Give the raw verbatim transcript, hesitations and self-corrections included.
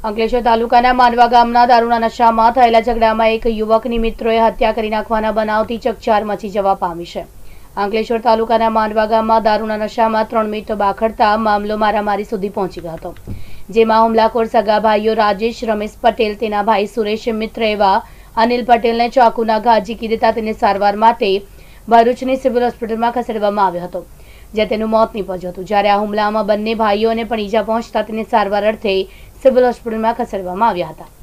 અંકલેશ્વર તાલુકાના માંડવા ગામના દારૂના નશામાં થયેલા ઝઘડામાં એક યુવકની મિત્રોએ હત્યા કરી નાખવાના બનાવથી ચકચાર મચી જવા પામી છે। અંકલેશ્વર તાલુકાના માંડવા ગામમાં દારૂના નશામાં ત્રણ મિત્રો બાખડતા મામલો મારામારી સુધી પહોંચી ગયો હતો, જેમાં હુમલાખોર સગા ભાઈઓ રાજેશ રમેશ પટેલ, તેના ભાઈ સુરેશ મિત્ર એવા અનિલ પટેલને ચાકુના ઘા ઝીકી દેતા તેને સારવાર માટે ભરૂચની સિવિલ હોસ્પિટલમાં ખસેડવામાં આવ્યો હતો, જ્યાં તેનું મોત નીપજ્યું હતું। જ્યારે આ હુમલામાં બંને ભાઈઓને પણ ઈજા પહોંચતા તેને સારવાર અર્થે સિવિલ હોસ્પિટલમાં ખસેડવામાં આવ્યા હતા।